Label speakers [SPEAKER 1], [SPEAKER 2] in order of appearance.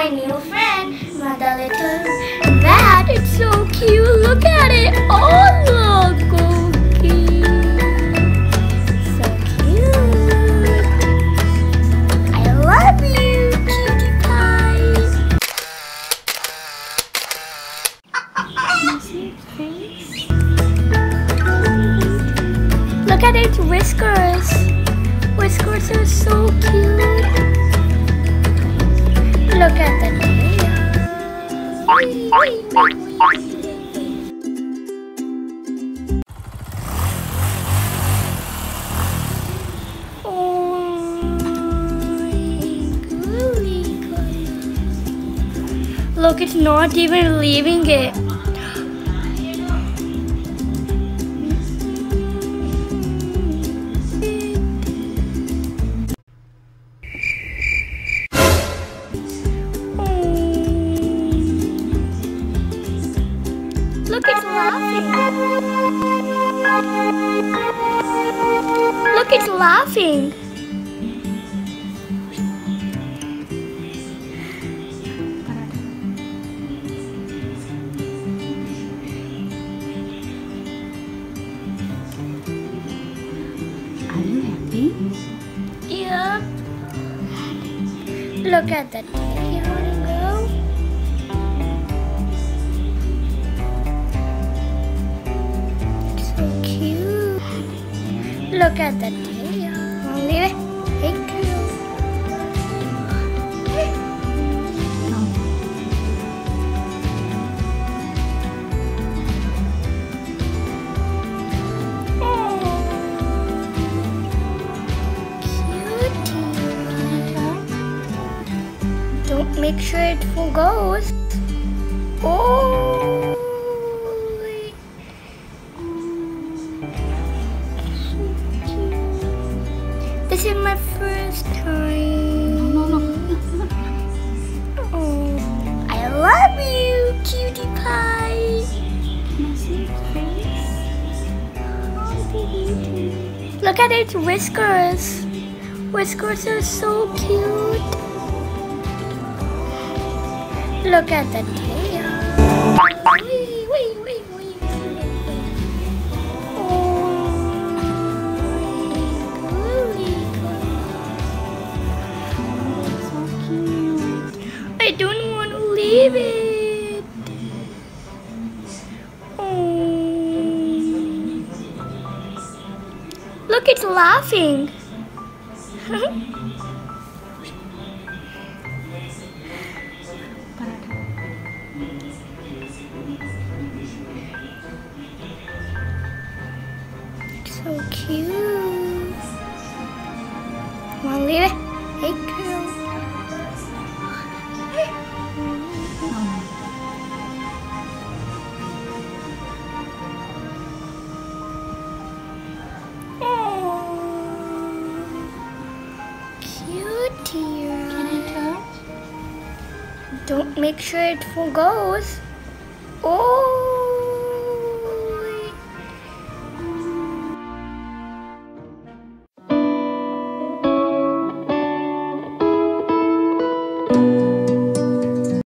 [SPEAKER 1] my new friend, Mother Little Rat. It's so cute. Look at it. Oh, look, Cookie. So cute. I love you, cutie pie. Look at its whiskers. Whiskers are so cute. Look at the tail. Look, it's not even leaving it. Look, it's laughing. Look, it's laughing.
[SPEAKER 2] Are you happy?
[SPEAKER 1] Yep. Look at the tail. Look at the tail. Wanna leave it? Hey, girl. Cutie. Don't make sure it goes. Oh. This is my first time.
[SPEAKER 2] No.
[SPEAKER 1] Oh, I love you, cutie pie.
[SPEAKER 2] Can I see your face? Oh,
[SPEAKER 1] Look at its whiskers. Whiskers are so cute. Look at the tail. I don't want to leave it. Oh. Look, it's laughing. So cute. Want to leave it? Hey, girl. Cutie.
[SPEAKER 2] Can I touch?
[SPEAKER 1] Don't make sure it goes. Oh.